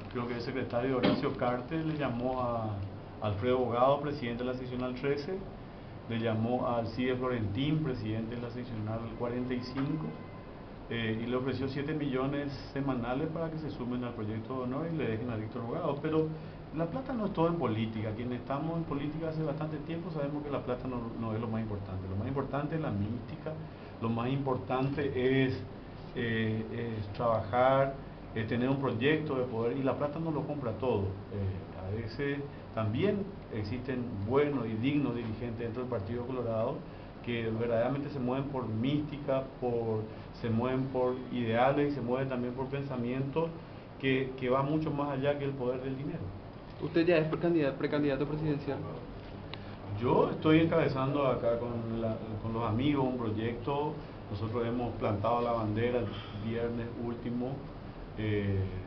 creo que el secretario Horacio Cartes le llamó a Alfredo Bogado, presidente de la seccional 13, le llamó a Alcide Florentín, presidente de la seccional 45, y le ofreció 7 millones semanales para que se sumen al proyecto de honor y le dejen a Víctor Bogado. Pero la plata no es todo en política. Quienes estamos en política hace bastante tiempo sabemos que la plata no es lo más importante. Lo más importante es la mística, lo más importante es trabajar, tener un proyecto de poder, y la plata no lo compra todo. A veces también existen buenos y dignos dirigentes dentro del Partido Colorado que verdaderamente se mueven por mística, se mueven por ideales y se mueven también por pensamientos que va mucho más allá que el poder del dinero. ¿Usted ya es precandidato presidencial? Yo estoy encabezando acá con los amigos un proyecto. Nosotros hemos plantado la bandera el viernes último